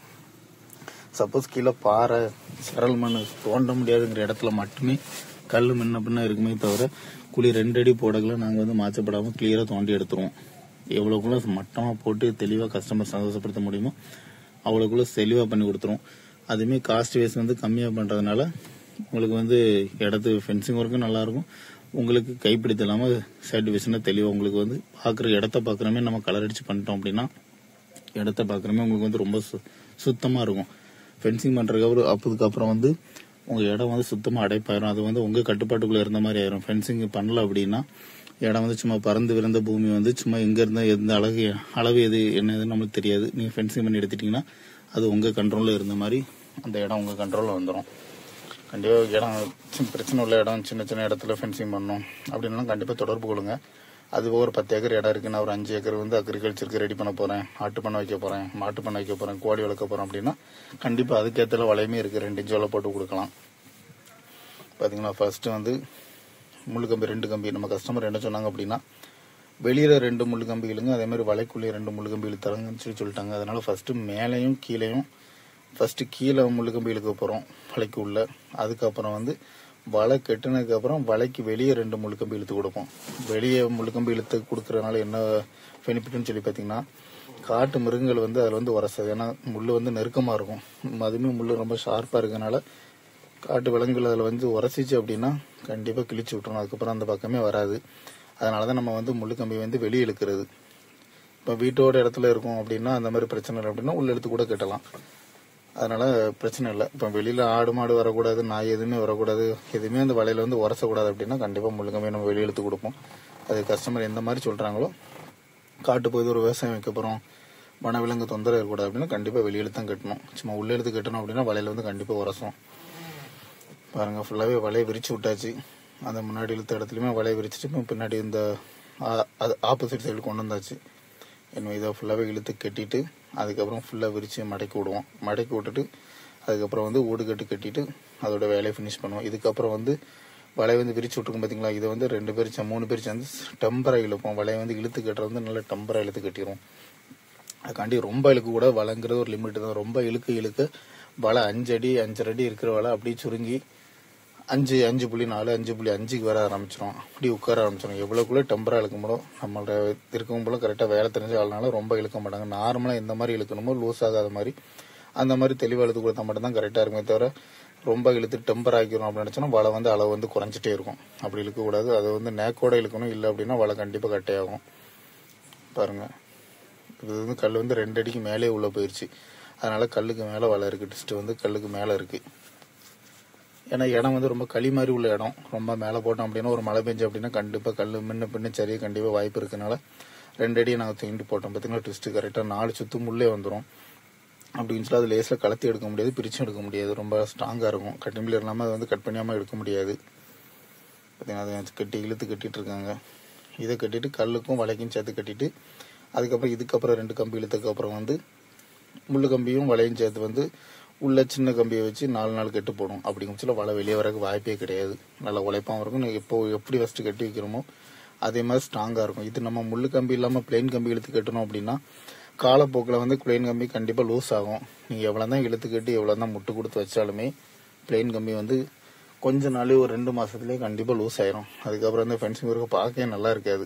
சப்போஸ் கீழே பாறை சரல் மண் தோண்ட முடியாதுங்கிற இடத்துல மட்டுமே கல் முன்ன பின்ன இருக்குமே தவிர குழி ரெண்டு அடி போடக்குள்ள நாங்கள் வந்து மாற்றப்படாமல் கிளியராக தோண்டி எடுத்துருவோம். எவ்வளோக்குள்ள மட்டமாக போட்டு தெளிவாக கஸ்டமர் சந்தோஷப்படுத்த முடியுமோ அவ்வளோக்குள்ள தெளிவாக பண்ணி கொடுத்துருவோம். அதுவுமே காஸ்ட் வைஸ் வந்து கம்மியாக பண்ணுறதுனால உங்களுக்கு வந்து இடத்து ஃபென்சிங் ஒர்க்கும் நல்லாயிருக்கும். உங்களுக்கு கைப்பிடித்து இல்லாமல் சாட்டிஸ்ஃபேக்ஷனாக தெளிவாக உங்களுக்கு வந்து பார்க்குற இடத்த பார்க்குறமே நம்ம கலர் அடித்து பண்ணிட்டோம் அப்படின்னா இடத்த பார்க்குறமே உங்களுக்கு வந்து ரொம்ப சு சுத்தமாக இருக்கும். ஃபென்சிங் பண்ணுறதுக்கு அப்பதுக்கு அப்புறம் வந்து உங்கள் இடம் வந்து சுத்தமாக அடைப்பாயிரும். அது வந்து உங்கள் கட்டுப்பாட்டுக்குள்ளே இருந்த மாதிரி ஆயிரும். ஃபென்சிங் பண்ணல அப்படின்னா இடம் வந்து சும்மா பறந்து விருந்த பூமி வந்து சும்மா எங்கே இருந்தால் எந்த அழகு அளவு எது என்ன எதுன்னு நம்மளுக்கு தெரியாது. நீங்கள் ஃபென்சிங் பண்ணி எடுத்துட்டிங்கன்னா அது உங்கள் கண்ட்ரோலில் இருந்த மாதிரி அந்த இடம் உங்கள் கண்ட்ரோலில் வந்துடும். கண்டிப்பாக இடம் பிரச்சனை உள்ள இடம் சின்ன சின்ன இடத்துல ஃபென்சிங் பண்ணணும் அப்படின்னாலும் கண்டிப்பாக தொடர்பு கொள்ளுங்க. அது ஒரு பத்து ஏக்கர் இடம் இருக்குது, நான் ஒரு அஞ்சு ஏக்கர் வந்து அக்ரிகல்ச்சருக்கு ரெடி பண்ண போகிறேன், ஆட்டு பண்ண வைக்க போகிறேன், மாட்டு பண்ண வைக்க போகிறேன், கோழி வளர்க்க போகிறேன் அப்படின்னா கண்டிப்பாக அதுக்கேற்ற வலையுமே இருக்குது. ரெண்டு இன்ச்சு வலை போட்டு கொடுக்கலாம். பார்த்தீங்கன்னா ஃபர்ஸ்ட்டு வந்து முள்ளு கம்பி ரெண்டு கம்பி நம்ம கஸ்டமர் என்ன சொன்னாங்க அப்படின்னா வெளியில் ரெண்டு முள்ளு கம்பி இழுங்க, அதேமாதிரி வலைக்குள்ளேயே ரெண்டு முள்ளு கம்பி இழுத்தாங்கன்னு சொல்லி சொல்லிட்டாங்க. அதனால் ஃபஸ்ட்டு மேலேயும் கீழேயும் ஃபஸ்ட்டு கீழே முள்ளு கம்பி இழுக்க போகிறோம் வலைக்கு உள்ள. அதுக்கப்புறம் வந்து வலை கெட்டினதுக்கப்புறம் வலைக்கு வெளியே ரெண்டு முள்ளுக்கம்பி இழுத்து கொடுப்போம். வெளியே முள்ளுக்கம்பி இழுத்து கொடுக்கறதுனால என்ன பெனிஃபிட்னு சொல்லி பார்த்தீங்கன்னா காட்டு மிருகங்கள் வந்து அதில் வந்து உரசாது. ஏன்னா முள் வந்து நெருக்கமாக இருக்கும், அதுவுமே முள் ரொம்ப ஷார்ப்பாக இருக்கனால காட்டு விலங்குகள் அதில் வந்து உரசிச்சு அப்படின்னா கண்டிப்பாக கிழிச்சு விட்டுரும். அதுக்கப்புறம் அந்த பக்கமே வராது. அதனால தான் நம்ம வந்து முள்ளுக்கம்பி வந்து வெளியே இழுக்கிறது. இப்போ வீட்டோட இடத்துல இருக்கும் அப்படின்னா அந்த மாதிரி பிரச்சனை இல்லை அப்படின்னா உள்ள எடுத்து கூட கட்டலாம். அதனால பிரச்சனை இல்லை. இப்போ வெளியில் ஆடு மாடு வரக்கூடாது, நாய் எதுவுமே வரக்கூடாது, எதுவுமே அந்த வலையில் வந்து உரசக்கூடாது அப்படின்னா கண்டிப்பாக முள்ளுக்கம்பி நம்ம வெளியே எடுத்து கொடுப்போம். அது கஸ்டமர் எந்த மாதிரி சொல்கிறாங்களோ, காட்டு போய் ஒரு விவசாயம் வைக்க போகிறோம், வனவிலங்கு தொந்தரவு இருக்கக்கூடாது அப்படின்னா கண்டிப்பாக வெளியில் தான் கட்டணும். சும்மா உள்ளே எடுத்து கட்டணும் அப்படின்னா வலையில் வந்து கண்டிப்பாக உரசும். பாருங்கள், ஃபுல்லாகவே வலையை விரிச்சு விட்டாச்சு. அந்த முன்னாடி இழுத்த இடத்துலையுமே வலையை விரிச்சிட்டு பின்னாடி இந்த ஆப்போசிட் சைடு கொண்டு வந்தாச்சு. என்ன இதை ஃபுல்லாகவே இழுத்து கட்டிட்டு அதுக்கப்புறம் ஃபுல்லாக விரித்து மடக்கி விடுவோம். மடக்கி விட்டுட்டு அதுக்கப்புறம் வந்து ஓடு கட்டு கட்டிட்டு அதோட வேலையை ஃபினிஷ் பண்ணுவோம். இதுக்கப்புறம் வந்து வலையை வந்து விரிச்சு விட்டுருக்கும் பார்த்தீங்களா, இதை வந்து ரெண்டு பேர் மூணு பேர் சேர்ந்து டெம்பராக இழுப்போம். வலையை வந்து இழுத்து கட்டுறது வந்து நல்லா டெம்பராக இழுத்து கட்டிடுவோம். அதுக்காண்டி ரொம்ப இழுக்க கூட, வலைங்கிறது ஒரு லிமிட் தான். ரொம்ப இழுக்க இழுக்க வலை அஞ்சு அடி அஞ்சரை அடி இருக்கிற வலை அப்படியே சுருங்கி அஞ்சு அஞ்சு புள்ளி நாலு அஞ்சு புள்ளி அஞ்சுக்கு வர ஆரம்பிச்சிடும். அப்படி உட்கார ஆரம்பிச்சிடும். எவ்வளோக்குள்ளே டெம்பராக இழுக்க முடியும் நம்மளோட இருக்கவும் போல கரெக்டாக வேலை தெரிஞ்ச ஆளுனால ரொம்ப இழுக்க மாட்டாங்க. நார்மலாக எந்த மாதிரி இழுக்கணுமோ லூஸ் ஆகாத மாதிரி அந்த மாதிரி தெளிவாக இழுத்து கொடுத்தா மட்டும்தான் கரெக்டாக இருக்குமே தவிர ரொம்ப இழுத்து டெம்பர் ஆக்கிடும் அப்படின்னு நினச்சோன்னா வலை வந்து அளவு வந்து குறைஞ்சிட்டே இருக்கும். அப்படி இழுக்கக்கூடாது. அது வந்து நேக்கோட இழுக்கணும், இல்லை அப்படின்னா வலை கண்டிப்பாக கட்டையாகும். பாருங்கள், இது வந்து கல் வந்து ரெண்டு அடிக்கு மேலே உள்ள போயிடுச்சு. அதனால கல்லுக்கு மேலே வலை இருக்கு. டிஸ்ட் வந்து கல்லுக்கு மேலே இருக்கு. ஏன்னா இடம் வந்து ரொம்ப களி மாதிரி உள்ள இடம். ரொம்ப மேலே போட்டோம் அப்படின்னா ஒரு மழை பெஞ்சு அப்படின்னா கண்டிப்பாக கல் முன்ன பின்ன சரிய கண்டிப்பாக வாய்ப்பு இருக்கனால ரெண்டு அடியை நாங்கள் தூங்கிட்டு போட்டோம். பார்த்தீங்கன்னா ட்விஸ்ட்டு கரெக்டாக நாலு சுத்து முள்ளே வந்துடும். அப்படின்னு சொல்லி அது லேஸில் கலத்தி எடுக்க முடியாது, பிரிச்சும் எடுக்க முடியாது. ரொம்ப ஸ்ட்ராங்காக இருக்கும். கட்டிம்பில் இல்லாமல் அதை வந்து கட் பண்ணியாமல் எடுக்க முடியாது. பார்த்தீங்கன்னா அதை கட்டி இழுத்து கட்டிட்டு இருக்காங்க. இதை கட்டிட்டு கல்லுக்கும் வலைக்கும் சேர்த்து கட்டிட்டு அதுக்கப்புறம் இதுக்கப்புறம் ரெண்டு கம்பி இழுத்ததுக்கப்புறம் வந்து முள்ளு கம்பியும் வலையும் சேர்த்து வந்து உள்ள சின்ன கம்பியை வச்சு நாலு நாள் கெட்டு போடும். அப்படிங்கிற பட்சத்தில் வலை வெளியே வரக்கு வாய்ப்பே கிடையாது. நல்லா உழைப்பாகவும் இருக்கும். எப்போ எப்படி ஃபஸ்ட்டு கட்டி வைக்கிறோமோ அதே மாதிரி ஸ்ட்ராங்காக இருக்கும். இது நம்ம முள்ளு கம்பி இல்லாமல் பிளெயின் கம்பி இழுத்து கட்டணும் அப்படின்னா காலப்போக்கில் வந்து பிளெயின் கம்பி கண்டிப்பாக லூஸ் ஆகும். நீங்கள் எவ்வளோ தான் இழுத்து கட்டி எவ்வளோ தான் முட்டு கொடுத்து வச்சாலுமே பிளெயின் கம்பி வந்து கொஞ்ச நாளே ஒரு ரெண்டு மாதத்துலேயே கண்டிப்பாக லூஸ் ஆயிரும். அதுக்கப்புறம் வந்து ஃபென்சிங் ஒர்க்கு பார்க்கவே நல்லா இருக்காது.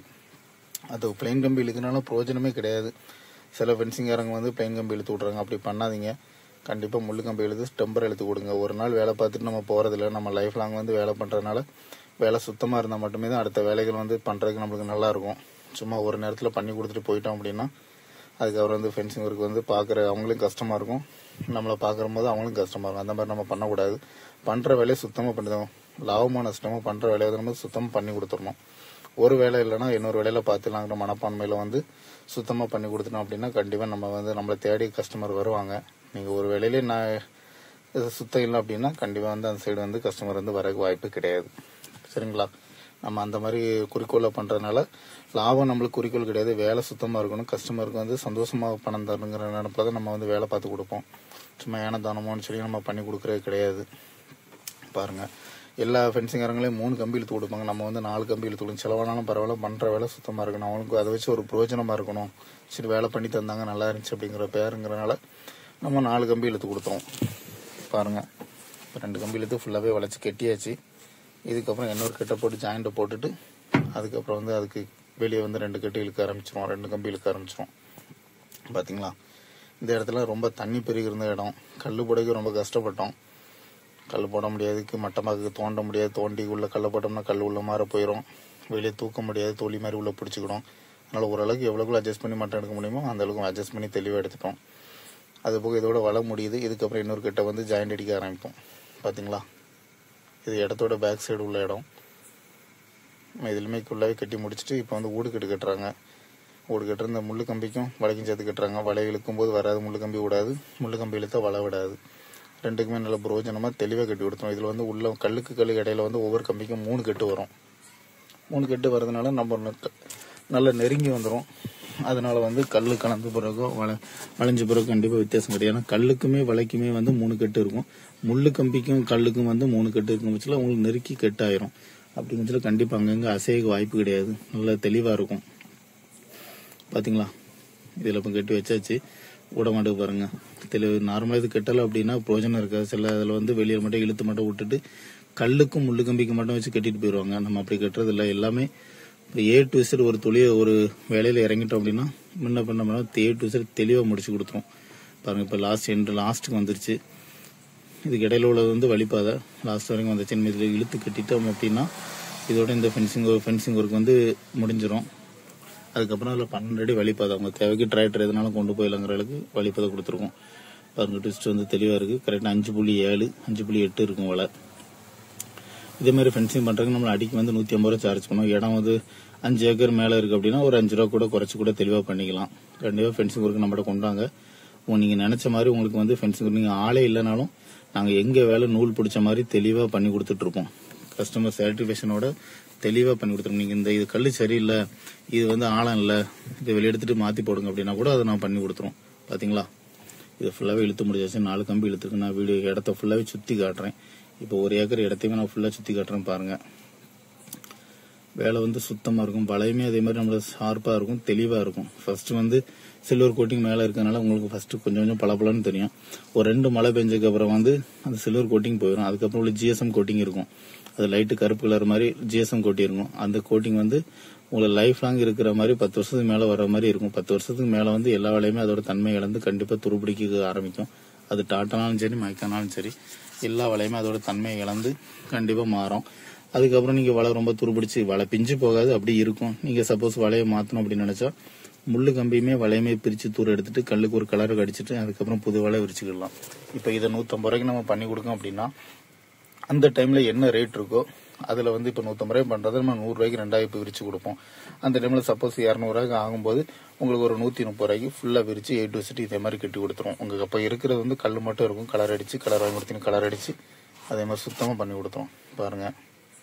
அது பிளெயின் கம்பி இழுக்கனால பிரயோஜனமே கிடையாது. சில ஃபென்சிங்காரங்க வந்து பிளெயின் கம்பி இழுத்து விட்றாங்க. அப்படி பண்ணாதீங்க. கண்டிப்பாக முள்ளு கம்பி இழுத்து ஸ்டெம்பர் இழுத்து கொடுங்க. ஒரு நாள் வேலை பார்த்துட்டு நம்ம போகிறதில்ல. நம்ம லைஃப் லாங் வந்து வேலை பண்ணுறதுனால வேலை சுத்தமாக இருந்தால் மட்டுமே தான் அடுத்த வேலைகள் வந்து பண்ணுறதுக்கு நம்மளுக்கு நல்லாயிருக்கும். சும்மா ஒரு நேரத்தில் பண்ணி கொடுத்துட்டு போயிட்டோம் அப்படின்னா அதுக்கப்புறம் வந்து ஃபென்சிங் ஒர்க் வந்து பார்க்குற அவங்களுக்கும் கஷ்டமாக இருக்கும். நம்மளை பார்க்குற போது அவங்களுக்கும் கஷ்டமாக இருக்கும். அந்த மாதிரி நம்ம பண்ணக்கூடாது. பண்ணுற வேலையை சுத்தமாக பண்ணிடுவோம். லாபமான நஷ்டமாக பண்ணுற வேலையை வந்து நம்ம சுத்தமாக பண்ணி கொடுத்துடணும். ஒரு வேலை இல்லைன்னா இன்னொரு வேலையில பார்த்துலாங்கிற மனப்பான்மையில் வந்து சுத்தமாக பண்ணி கொடுத்துட்டோம் அப்படின்னா கண்டிப்பாக நம்ம வந்து நம்மளை தேடி கஸ்டமர் வருவாங்க. நீங்கள் ஒரு வேலையிலே நான் சுத்தம் இல்லை அப்படின்னா கண்டிப்பாக வந்து அந்த சைடு வந்து கஸ்டமர் வந்து வரக்கு வாய்ப்பு கிடையாது. சரிங்களா? நம்ம அந்த மாதிரி குறிக்கோளை பண்ணுறதுனால லாபம் நம்மளுக்கு குறிக்கோள் கிடையாது. வேலை சுத்தமாக இருக்கணும். கஸ்டமருக்கு வந்து சந்தோஷமாக பணம் தரணுங்கிற நினைப்பில் தான் நம்ம வந்து வேலை பார்த்து கொடுப்போம். சும்மா ஏன தானமோன்னு சொல்லி நம்ம பண்ணி கொடுக்குறது கிடையாது. பாருங்கள், எல்லா ஃபென்சிங்காரங்களையும் மூணு கம்பி இழுத்து கொடுப்பாங்க. நம்ம வந்து நாலு கம்பி இழுத்து கொடுக்கும். செலவானாலும் பரவாயில்ல, பண்ணுற வேலை சுத்தமாக இருக்கணும். அவங்களுக்கு அதை வச்சு ஒரு பிரயோஜனமாக இருக்கணும். சரி வேலை பண்ணி தந்தாங்க நல்லா இருந்துச்சு அப்படிங்கிற பேருங்கிறனால நம்ம நாலு கம்பி இழுத்து கொடுத்தோம். பாருங்கள், ரெண்டு கம்பி இழுத்து ஃபுல்லாகவே வளைச்சி கெட்டியாச்சு. இதுக்கப்புறம் இன்னொரு கட்டை போட்டு ஜாயிண்ட்டை போட்டுட்டு அதுக்கப்புறம் வந்து அதுக்கு வெளியே வந்து ரெண்டு கட்டு இழுக்க ஆரம்பிச்சிரும். ரெண்டு கம்பி இழுக்க ஆரம்பிச்சிரும். பார்த்தீங்களா? இந்த இடத்துல ரொம்ப தண்ணி பெருகி இருந்த இடம். கல் போடக்கு ரொம்ப கஷ்டப்பட்டோம். கல் போட முடியாதுக்கு மட்டமாக்கு தோண்ட முடியாது. தோண்டி உள்ள கல்லை போட்டோம்னா கல் உள்ள மாற போயிடும். வெளியே தூக்க முடியாது. தோழி மாதிரி உள்ளே பிடிச்சிக்கிடும். அதனால் ஓரளவுக்கு எவ்வளோக்குள்ள அட்ஜஸ்ட் பண்ணி மட்டம் எடுக்க முடியுமோ அந்த அளவுக்கு அட்ஜஸ்ட் பண்ணி தெளிவாக எடுத்துட்டோம். அது போக இதோட வள முடியுது. இதுக்கப்புறம் இன்னொரு கிட்ட வந்து ஜாயிண்ட் அடிக்க ஆரம்பிப்போம். பார்த்தீங்களா? இது இடத்தோட பேக் சைடு உள்ள இடம். இதுலையுமே ஃபுல்லாகவே கட்டி முடிச்சுட்டு இப்போ வந்து ஊடு கட்டு கட்டுறாங்க. ஊடு கட்டுற இந்த முள்ளு கம்பிக்கும் வலைக்கும் சேர்த்து கட்டுறாங்க. வலை இழுக்கும் போது வராது, முள்ளு கம்பி விடாது. முள்ளு கம்பி இழுத்தா வலை விடாது. ரெண்டுக்குமே நல்ல பிரோஜனமாக தெளிவாக கட்டி கொடுத்தோம். இதில் வந்து உள்ள கல்லுக்கு கல் இடையில வந்து ஒவ்வொரு கம்பிக்கும் மூணு கட்டு வரும். மூணு கட்டு வரதுனால நம்ம நல்லா நெருங்கி வந்துடும். அதனால வந்து கல் கலந்து பிறகு வள வளைஞ்ச பிறகு கண்டிப்பாக வித்தியாசம் கிடையாது. ஏன்னா கல்லுக்குமே வலைக்குமே வந்து மூணு கட்டு இருக்கும். முள்ளு கம்பிக்கும் கல்லுக்கும் வந்து மூணு கட்டு இருக்கும் பட்சத்தில் உங்களுக்கு நெருக்கி கெட்டாயிரும். அப்படிங்கிற கண்டிப்பாக அங்கங்கே அசைக்க வாய்ப்பு கிடையாது. நல்லா தெளிவாக இருக்கும். பார்த்தீங்களா? இதில் இப்போ கட்டி வச்சாச்சு. விட மாட்டேங்க பாருங்க. தெளிவு நார்மலாக இது கெட்டலை அப்படின்னா பிரயோஜனம் இருக்காது. சில அதில் வந்து வெளியே மட்டும் இழுத்து மட்டும் விட்டுட்டு கல்லுக்கும் முள்ளு கம்பிக்கு மட்டும் வச்சு கட்டிட்டு போயிடுவாங்க. நம்ம அப்படி கட்டுறது இல்லை. எல்லாமே இப்போ ஏ டு இசட் ஒரு தொழில் ஒரு வேலையில் இறங்கிட்டோம் அப்படின்னா முன்ன பண்ண பண்ண ஏ டு இசட் தெளிவாக முடிச்சு கொடுத்துரும். பாருங்கள், இப்போ லாஸ்ட் எண்டு லாஸ்ட்டுக்கு வந்துருச்சு. இதுக்கு இடையில உள்ளது வந்து வழிபாதை லாஸ்ட் வரைக்கும் வந்துச்சு. இதில் இழுத்து கட்டிட்டோம் அப்படின்னா இதோட இந்த ஃபென்சிங் ஃபென்சிங் ஒர்க் வந்து முடிஞ்சிடும். அதுக்கப்புறம் அதில் பன்னெண்டு அடி வழிபாதை அவங்க தேவைக்கு டிராக்டர் எதுனாலும் கொண்டு போயிடலாங்கிற அளவுக்கு வழிபாதை கொடுத்துருக்கோம். பாருங்க, ட்விஸ்ட் வந்து தெளிவாக இருக்குது. கரெக்டாக அஞ்சு புள்ளி ஏழு அஞ்சு புள்ளி எட்டு இருக்கும் வலை. இதே மாதிரி ஃபென்சிங் பண்ணுறதுக்கு நம்ம அடிக்கு வந்து நூற்றி ஐம்பது ரூபா சார்ஜ் பண்ணுவோம். இடம் வந்து அஞ்சு ஏக்கர் மேலே இருக்குது அப்படின்னா ஒரு அஞ்சு ரூபா கூட குறைச்சி கூட தெளிவாக பண்ணிக்கலாம். கண்டிப்பாக ஃபென்சிங் ஒர்க்கு நம்மகிட்ட கொண்டாங்க. நீங்கள் நினச்ச மாதிரி உங்களுக்கு வந்து ஃபென்சிங் ஒர்க் நீங்கள் ஆளே இல்லைனாலும் நாங்கள் எங்கே வேலை நூல் பிடிச்ச மாதிரி தெளிவாக பண்ணி கொடுத்துட்ருப்போம். கஸ்டமர் சாட்டிஸ்ஃபேக்ஷனோட தெளிவாக பண்ணி கொடுத்துருவோம். நீங்கள் இந்த இது கல் சரியில்லை, இது வந்து ஆழம் இல்லை, இதை வெளியே எடுத்துகிட்டு மாற்றி போடுங்க அப்படின்னா கூட அதை நான் பண்ணி கொடுத்துருவோம். பார்த்தீங்களா? இதை ஃபுல்லாகவே இழுத்து முடிச்சாச்சு. நாலு கம்பி இழுத்துருக்கு. நான் வீடியோ இடத்த ஃபுல்லாகவே சுற்றி காட்டுறேன். இப்போ ஒரு ஏக்கர் இடத்தையுமே நான் ஃபுல்லாக சுற்றி காட்டுறேன். பாருங்கள், வேலை வந்து சுத்தமாக இருக்கும். வலையுமே அதே மாதிரி நம்மளுக்கு ஷார்ப்பாக இருக்கும், தெளிவாக இருக்கும். ஃபர்ஸ்ட் வந்து சில்வர் கோட்டிங் மேலே இருக்கிறதுனால உங்களுக்கு ஃபர்ஸ்ட் கொஞ்சம் கொஞ்சம் பளபளன்னு தெரியும். ஒரு ரெண்டு மழை பெஞ்சதுக்கு அப்புறம் வந்து அந்த சில்வர் கோட்டிங் போயிடும். அதுக்கப்புறம் உள்ள ஜிஎஸ்எம் கோட்டிங் இருக்கும். அது லைட்டு கருப்பு கலர் மாதிரி ஜிஎஸ்எம் கோட்டிங் இருக்கும். அந்த கோட்டிங் வந்து உங்களுக்கு லைஃப் லாங் இருக்கிற மாதிரி பத்து வருஷத்துக்கு மேலே வர மாதிரி இருக்கும். பத்து வருஷத்துக்கு மேலே வந்து எல்லா வேலையுமே அதோட தன்மை இழந்து கண்டிப்பாக துருப்பிடிக்க ஆரம்பிக்கும். அது டாட்டானாலும் சரி மைக்கானாலும் சரி எல்லா வலையுமே அதோட தன்மையை இழந்து கண்டிப்பாக மாறும். அதுக்கப்புறம் நீங்கள் வலை ரொம்ப துருப்பிடிச்சு வலை பிஞ்சு போகாது, அப்படி இருக்கும். நீங்கள் சப்போஸ் வலையை மாற்றணும் அப்படின்னு நினச்சா முள்ளு கம்பியுமே வலையுமே பிரித்து தூர எடுத்துட்டு கல்லுக்கு ஒரு கலருக்கு அடிச்சுட்டு அதுக்கப்புறம் புது வலை விரிச்சுக்கலாம். இப்போ இதை நூற்றம்பது ரூபாய்க்கு நம்ம பண்ணி கொடுக்கோம் அப்படின்னா அந்த டைமில் என்ன ரேட் இருக்கோ அதில் வந்து இப்போ நூற்றம்பது ரூபாய் பண்ணுறது நம்ம நூறுரூவாய்க்கு ரெண்டாயிரம் விரிச்சு கொடுப்போம். அந்த டைமில் சப்போஸ் இரநூறுவாய்க்கு ஆகும்போது உங்களுக்கு ஒரு நூற்றி முப்பது ரூபாய்க்கு ஃபுல்லாக விரிச்சு ஏ டு செட் இதே மாதிரி கட்டி கொடுத்துரும். உங்களுக்கு அப்போ இருக்கிறது வந்து கல் மட்டும் இருக்கும். கலர் அடித்து கலர் வாங்கி கொடுத்தீங்க கலர் அடித்து அதே மாதிரி சுத்தமாக பண்ணி கொடுத்துரும். பாருங்கள்,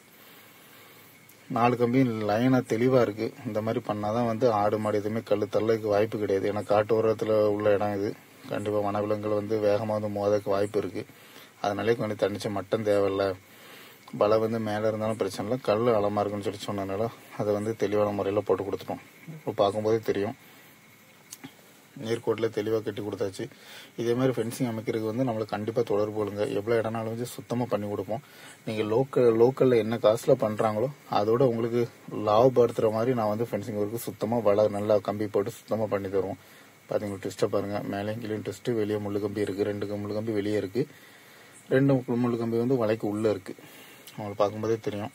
நாலு கம்பி லைனாக தெளிவாக இருக்குது. இந்த மாதிரி பண்ணால் தான் வந்து ஆடு மாடு எதுவுமே கல் தள்ளதுக்கு வாய்ப்பு கிடையாது. ஏன்னா காட்டு ஓரத்தில் உள்ள இடம் இது. கண்டிப்பாக வனவிலங்குகள் வந்து வேகமாக வந்து மோதற்கு வாய்ப்பு இருக்குது. அதனாலே கொஞ்சம் தனிச்ச மட்டம் தேவையில்லை. வலை வந்து மேலே இருந்தாலும் பிரச்சனை இல்லை, கல் அளமாக இருக்குன்னு சொல்லி சொன்னதுனால அதை வந்து தெளிவான முறையில் போட்டு கொடுத்துட்டோம். இப்போ பார்க்கும்போதே தெரியும் நேர்கோட்டில் தெளிவாக கட்டி கொடுத்தாச்சு. இதே மாதிரி ஃபென்சிங் அமைக்கிறதுக்கு வந்து நம்மளுக்கு கண்டிப்பாக தொடர்பு கொள்ளுங்க. எவ்வளோ இடம்னாலும் வந்து சுத்தமாக பண்ணி கொடுப்போம். நீங்கள் லோக்கல் லோக்கலில் என்ன காசில் பண்ணுறாங்களோ அதோட உங்களுக்கு லாபப்படுத்துகிற மாதிரி நான் வந்து ஃபென்சிங் ஒர்க்கு சுத்தமாக வலை நல்லா கம்பி போட்டு சுத்தமாக பண்ணி தருவோம். பார்த்தீங்கன்னா ட்விஸ்ட்டை பாருங்கள், மேலே கீழே ட்விஸ்ட்டு, வெளியே முள்ளு கம்பி இருக்குது, ரெண்டு முள்ளு கம்பி வெளியே இருக்குது, ரெண்டு முள்ளு கம்பி வந்து வலைக்கு உள்ளே இருக்குது. அவங்களை பார்க்கும்போதே தெரியும்.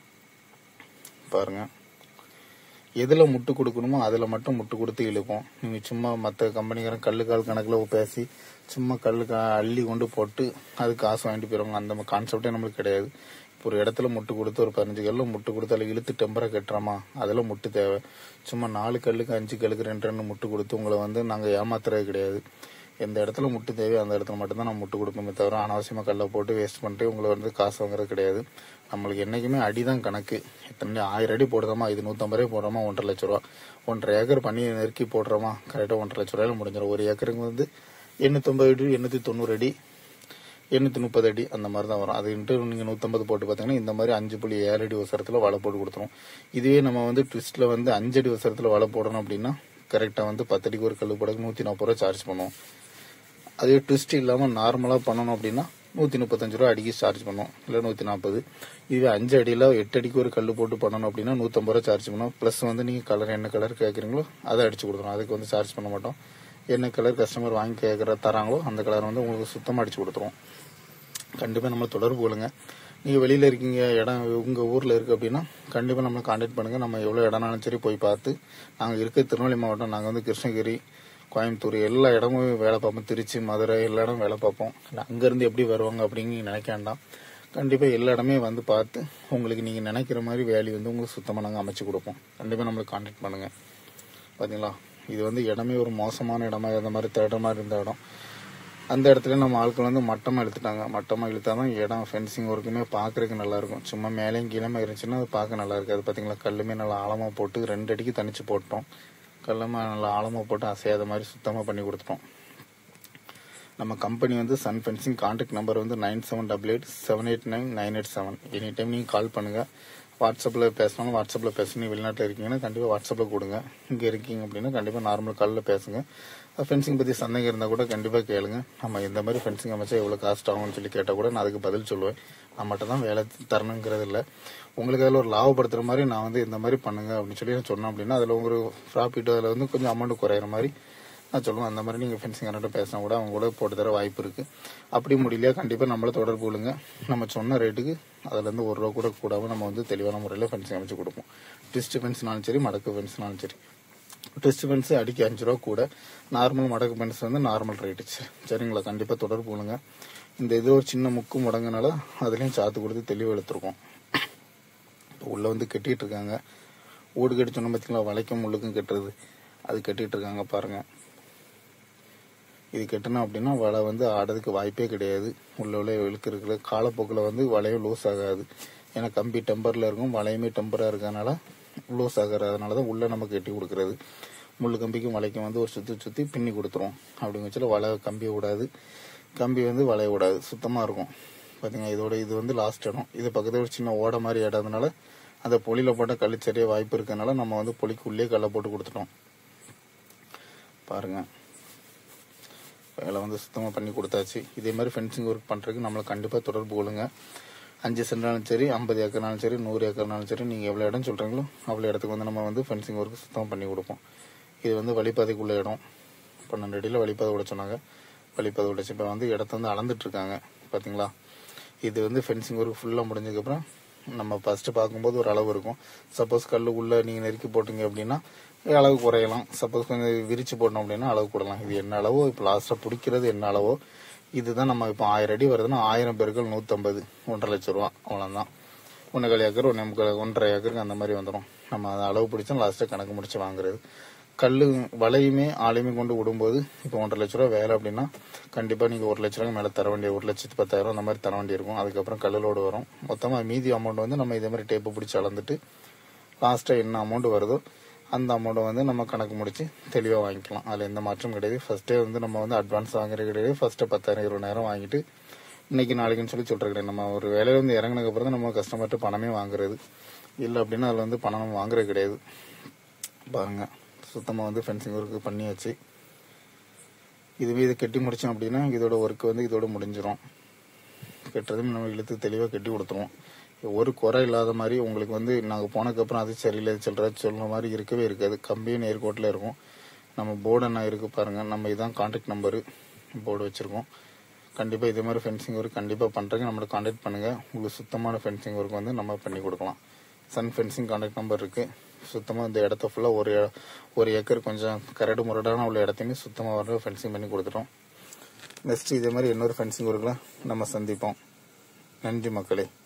பாருங்கள், எதில் முட்டு கொடுக்கணுமோ அதில் மட்டும் முட்டு கொடுத்து இழுப்போம். நீங்கள் சும்மா மற்ற கம்பெனிக்காரன் கல் கால் கணக்கில் பேசி சும்மா கல் அள்ளி கொண்டு போட்டு அது காசு வாங்கிட்டு போயிடுவாங்க. அந்த கான்செப்டே நம்மளுக்கு கிடையாது. இப்போ ஒரு இடத்துல முட்டு கொடுத்து ஒரு பதினஞ்சு கல்ல முட்டு கொடுத்து அதில் இழுத்து டெம்பராக கட்டுறோமா அதில் முட்டு தேவை. சும்மா நாலு கல்லுக்கு அஞ்சு கல்லுக்கு ரெண்டு ரெண்டு முட்டு கொடுத்து உங்களை வந்து நாங்கள் ஏமாத்துறது கிடையாது. எந்த இடத்துல முட்டு தேவையோ அந்த இடத்துல மட்டும்தான் நம்ம முட்டு கொடுப்போமே தவிர அனாவசியமாக கல்லை போட்டு வேஸ்ட் பண்ணிட்டு உங்களை வந்து காசு வாங்குறது கிடையாது. நம்மளுக்கு என்றைக்குமே அடி தான் கணக்கு. எத்தனை ஆயிரம் அடி போடுறோமா, இது நூற்றம்பது ரூபாய் போடுறோமா, ஒன்றரை லட்ச ரூபா. ஒன்றரை ஏக்கர் பண்ணி நெருக்கி போடுறோமா, கரெக்டாக ஒன்றரை லட்ச ரூபாயில முடிஞ்சிடும். ஒரு ஏக்கருக்கு வந்து எண்ணூற்றம்பது அடி, எண்ணூற்றி தொண்ணூறு அடி, எண்ணூற்றி முப்பது அடி அந்த மாதிரி தான் வரும். அதுன்ட்டு நீங்கள் நூற்றம்பது போட்டு பார்த்தீங்கன்னா இந்த மாதிரி அஞ்சு புள்ளி ஏழு அடி உசரத்தில் வலை போட்டு கொடுத்துரும். இதுவே நம்ம வந்து ட்விஸ்ட்டில் வந்து அஞ்சு அடி உசரத்தில் வலை போடணும் அப்படின்னா கரெக்டாக வந்து பத்து அடிக்கு ஒரு கல் போட நூற்றி நாற்பது ரூபா சார்ஜ் பண்ணுவோம். அதே ட்விஸ்ட் இல்லாமல் நார்மலாக பண்ணணும் அப்படின்னா நூற்றி முப்பத்தஞ்சு ரூபா அடிக்கு சார்ஜ் பண்ணுவோம், இல்லை நூற்றி நாற்பது. இதுவே அஞ்சு அடியில் எட்டு அடிக்கு ஒரு கல் போட்டு பண்ணணும் அப்படின்னா நூற்றம்பது ரூபா சார்ஜ் பண்ணுவோம். ப்ளஸ் வந்து நீங்கள் கலர் என்ன கலர் கேட்குறீங்களோ அதை அடிச்சு கொடுத்துரும். அதுக்கு வந்து சார்ஜ் பண்ண மாட்டோம். என்ன கலர் கஸ்டமர் வாங்கி கேட்குற தராங்களோ அந்த கலர் வந்து உங்களுக்கு சுத்தமாக அடிச்சு கொடுத்துருவோம். கண்டிப்பாக நம்மளை தொடர்பு கொள்ளுங்க. நீங்கள் வெளியில் இருக்கீங்க, இடம் உங்கள் ஊரில் இருக்குது அப்படின்னா கண்டிப்பாக நம்மளை கான்டாக்ட் பண்ணுங்கள். நம்ம எவ்வளோ இடம்னாலும் சரி போய் பார்த்து, நாங்கள் இருக்க திருநெல்வேலி மாவட்டம், நாங்கள் வந்து கிருஷ்ணகிரி, கோயம்புத்தூர் எல்லா இடமும் வேலை பார்ப்போம். திருச்சி, மதுரை எல்லா இடமும் வேலை பார்ப்போம். அங்கேருந்து எப்படி வருவாங்க அப்படின்னு நீங்கள் நினைக்க வேண்டாம். கண்டிப்பாக எல்லா இடமே வந்து பார்த்து உங்களுக்கு நீங்கள் நினைக்கிற மாதிரி வேலையை வந்து உங்களுக்கு சுத்தமாக நாங்கள் அமைச்சு கொடுப்போம். கண்டிப்பாக நம்மளுக்கு கான்டாக்ட் பண்ணுங்கள். பார்த்தீங்களா, இது வந்து இடமே ஒரு மோசமான இடமா இருந்த மாதிரி தேடுற மாதிரி இருந்த இடம். அந்த இடத்துல நம்ம ஆட்கள் வந்து மட்டமாக இழுத்துட்டாங்க. மட்டமாக இழுத்தா தான் இடம் ஃபென்சிங் ஒர்க்குமே பார்க்குறதுக்கு நல்லாயிருக்கும். சும்மா மேலேயும் கீழே இருந்துச்சுன்னா அது பார்க்க நல்லா இருக்காது. பார்த்தீங்களா, கல்லுமே நல்லா ஆழமாக போட்டு ரெண்டு அடிக்கு தனிச்சு போட்டோம். கல்லமாக நல்லா ஆழமாக போட்டு அசையாத மாதிரி சுத்தமாக பண்ணி கொடுத்துட்டோம். நம்ம கம்பெனி வந்து சன் ஃபென்சிங். கான்டாக்ட் நம்பர் வந்து nine seven double eight seven eight nine nine eight seven. Any time நீங்கள் கால் பண்ணுங்கள். வாட்ஸ்அப்பில் பேசணும், வாட்ஸ்அப்பில் பேசணும். வெளிநாட்டில் இருக்கீங்கன்னா கண்டிப்பாக வாட்ஸ்அப்பில் கொடுங்க. இங்கே இருக்கீங்க அப்படின்னா கண்டிப்பாக நார்மல் காலில் பேசுங்க. ஃபென்சிங் பற்றி சந்தேகம் இருந்தால் கூட கண்டிப்பாக கேளுங்க. நம்ம இந்த மாதிரி ஃபென்சிங் அமைச்சா எவ்வளோ காஸ்ட் ஆகும்னு சொல்லி கேட்டால் கூட நான் அதுக்கு பதில் சொல்லுவேன். நான் மட்டும் தான் வேலை தரணுங்கிறது இல்லை. உங்களுக்கு அதில் ஒரு லாபப்படுத்துகிற மாதிரி நான் வந்து இந்த மாதிரி பண்ணுங்க அப்படின்னு சொல்லி நான் சொன்னேன் அப்படின்னா அதில் உங்களுக்கு ப்ராஃபிட் அதில் வந்து கொஞ்சம் அமௌண்ட் குறையிற மாதிரி நான் சொல்லுவேன். அந்த மாதிரி நீங்கள் ஃபென்சிங் கரெக்டாக பேசினா கூட அவங்க கூட போட்டு தர வாய்ப்பு இருக்குது. அப்படி முடியலையா கண்டிப்பாக நம்மளை தொடர்பு கொள்ளுங்க. நம்ம சொன்ன ரேட்டுக்கு அதுலேருந்து ஒரு ரூபா கூட கூடாமல் நம்ம வந்து தெளிவான முறையில் ஃபென்சிங் அமைச்சு கொடுப்போம். ட்விஸ்ட் ஃபென்ஸ்னாலும் சரி, மடக்கு ஃபென்ஸ்னாலும் சரி. ட்விஸ்ட் ஃபென்ஸ் அடிக்க அஞ்சு ரூபா கூட, நார்மல் மடக்கு ஃபென்ஸ் வந்து நார்மல் ரேட்டு. சரிங்களா, கண்டிப்பாக தொடர்பு கொள்ளுங்க. இந்த இது ஒரு சின்ன முக்கு முடங்குனால அதுலேயும் சாத்து கொடுத்து தெளிவு எடுத்துருக்கோம். உள்ளே வந்து கட்டிகிட்டு இருக்காங்க. ஓடு கட்டி சொன்ன பார்த்தீங்களா, வளைக்கும் முள்ளுக்கும் கட்டுறது, அது கட்டிகிட்டு இருக்காங்க பாருங்கள். இது கட்டணும் அப்படின்னா வலை வந்து ஆடுறதுக்கு வாய்ப்பே கிடையாது. உள்ள உள்ள இழுக்கிற காலப்போக்கில் வந்து வலையும் லூஸ் ஆகாது. ஏன்னா கம்பி டெம்பரில் இருக்கும், வலையுமே டெம்பராக இருக்கிறதுனால லூஸ் ஆகிறதுனால தான் உள்ளே நம்ம கட்டி கொடுக்குறது. முள் கம்பிக்கும் வலைக்கும் வந்து ஒரு சுற்றி சுற்றி பின்னி கொடுத்துரும். அப்படிங்க வச்சால வலை கம்பியை விடாது, கம்பி வந்து வலைய விடாது, சுத்தமாக இருக்கும். பார்த்தீங்கன்னா இதோட இது வந்து லாஸ்ட் இடம். இது பக்கத்தில் ஒரு சின்ன ஓடை மாதிரி இடம்னால அந்த பொலியில் போட்டால் கழிச்சரிய வாய்ப்பு இருக்கிறதுனால நம்ம வந்து பொலிக்கு உள்ளே கல்லை போட்டு கொடுத்துட்டோம். பாருங்கள், வேலை வந்து சுத்தமாக பண்ணி கொடுத்தாச்சு. இதே மாதிரி ஃபென்சிங் ஒர்க் பண்ணுறதுக்கு நம்மளை கண்டிப்பாக தொடர்பு கொள்ளுங்க. அஞ்சு சென்ட்னாலும் சரி, ஐம்பது ஏக்கர்னாலும் சரி, நூறு ஏக்கர்னாலும் சரி, நீங்கள் எவ்வளோ இடம் சொல்கிறீங்களோ அவ்வளோ இடத்துக்கு வந்து நம்ம வந்து ஃபென்சிங் ஒர்க் சுத்தமாக பண்ணி கொடுப்போம். இது வந்து வழிபாதைக்குள்ள இடம். பன்னெண்டு அடியில் வழிபாதை விட சொன்னாங்க. வழிபாதை விடச்சு இப்போ வந்து இடத்த வந்து அளந்துட்டுருக்காங்க. பார்த்தீங்களா, இது வந்து ஃபென்சிங் ஒர்க் ஃபுல்லாக முடிஞ்சதுக்கப்புறம் நம்ம ஃபர்ஸ்ட் பார்க்கும்போது ஒரு அளவு இருக்கும். சப்போஸ் கல் உள்ள நீங்க நெருக்கி போட்டீங்க அப்படின்னா அளவு குறையலாம். சப்போஸ் கொஞ்சம் விரிச்சு போட்டோம் அப்படின்னா அளவு கூடலாம். இது என்ன அளவோ இப்போ லாஸ்டா பிடிக்கிறது என்ன அளவோ இதுதான். நம்ம இப்போ ஆயிரம் அடி வருதுன்னா ஆயிரம் பேருக்கு நூத்தம்பது ஒன்றரை லட்சம் ரூபா அவ்வளவுதான். ஒன்னேகால் ஏக்கர் ஒன்னே ஒன்றரை ஏக்கருக்கு அந்த மாதிரி வந்துடும். நம்ம அதை அளவு பிடிச்சா லாஸ்டா கணக்கு முடிச்சு வாங்குறது. கல்லு வலையுமே ஆளையுமே கொண்டு விடும்போது இப்போ ஒன்றரை லட்ச ரூபா வேலை அப்படின்னா கண்டிப்பா நீங்க ஒரு லட்ச ரூபாய்க்கு மேல தர வேண்டிய ஒரு லட்சத்து பத்தாயிரம் அந்த மாதிரி தர வேண்டி இருக்கும். அதுக்கப்புறம் கல்லோடு வரும். மொத்தமா மீதி அமௌண்ட் வந்து நம்ம இதே மாதிரி டேப்பு பிடிச்சி அளந்துட்டு லாஸ்டா என்ன அமௌண்ட் வருதோ அந்த அமௌண்ட் வந்து நம்ம கணக்கு முடிச்சு தெளிவா வாங்கிக்கலாம். அதுல எந்த மாற்றம் கிடையாது. ஃபர்ஸ்டே வந்து நம்ம வந்து அட்வான்ஸ் வாங்குறது கிடையாது. ஃபர்ஸ்ட் பத்தாயிரம் இருபதாயிரம் வாங்கிட்டு இன்னைக்கு நாளைக்குன்னு சொல்லி சொல்றது கிடையாது. நம்ம ஒரு வேலையில வந்து இறங்கினதுக்கு அப்புறம் தான் நம்ம கஸ்டமர்கிட்ட பணமே வாங்குறது. இல்லை அப்படின்னா அதுல வந்து பணம் நம்ம வாங்குறது கிடையாது. பாருங்க சுத்தமா வந்து ஃபென்சிங் ஒர்க் பண்ணியாச்சு. இதுவே இதை கட்டி முடிச்சோம் அப்படின்னா இதோட ஒர்க் வந்து இதோட முடிஞ்சிடும். கட்டுறதும் நம்ம இழுத்து தெளிவா கட்டி கொடுத்துருவோம். ஒரு குறை இல்லாத மாதிரி உங்களுக்கு வந்து நாங்க போனதுக்கு அப்புறம் அது சரியில்லை சொல்ற சொல்ற மாதிரி இருக்கவே இருக்காது. கம்பியும் நேர்கோட்டில் இருக்கும். நம்ம போர்டு என்ன இருக்கு பாருங்க. நம்ம இதான் கான்டாக்ட் நம்பரு போர்டு வச்சிருக்கோம். கண்டிப்பா இதே மாதிரி ஃபென்சிங் ஒர்க் கண்டிப்பா பண்றீங்க நம்மளை கான்டாக்ட் பண்ணுங்க. உங்களுக்கு சுத்தமான ஃபென்சிங் ஒர்க் வந்து நம்ம பண்ணி கொடுக்கலாம். சன் ஃபென்சிங் கான்டாக்ட் நம்பர் இருக்கு. சுத்தமா இந்த இடத்த ஃபுல்லா ஒரு ஒரு ஏக்கர் கொஞ்சம் கரடு முரடான உள்ள இடத்தையுமே சுத்தமா வர ஃபென்சிங் பண்ணி கொடுத்துட்டோம். நெக்ஸ்ட் இதே மாதிரி இன்னொரு ஃபென்சிங் ஒர்க்ல நம்ம சந்திப்போம். நன்றி மக்களே.